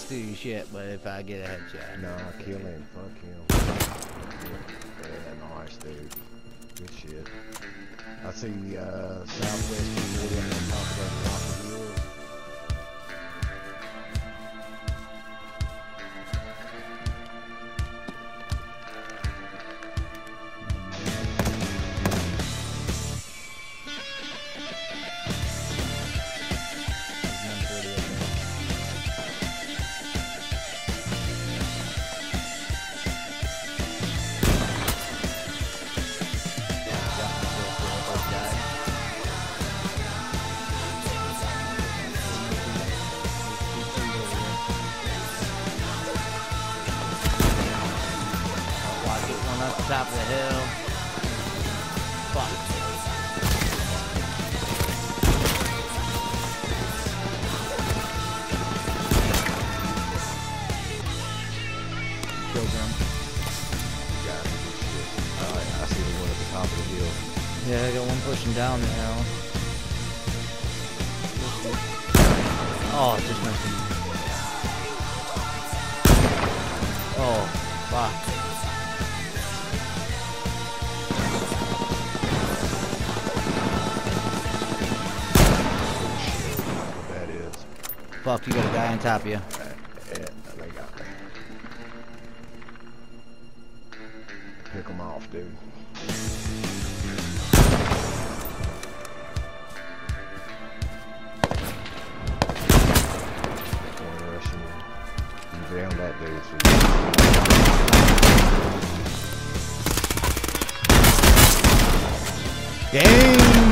do you shit, but if I get a headshot. No, kill him. Fuck him. Yeah, nice, dude. Good shit. I see southwest 240 on the top of the rock hill. Top of the hill. Fuck. Killed him. Alright, I see the one at the top of the hill. Yeah, I got one pushing down the hill. Oh, just missed him. Oh, fuck. Fuck, you got a guy on top of you. Yeah, they got me. Pick them off, dude. You down that dude. So Game!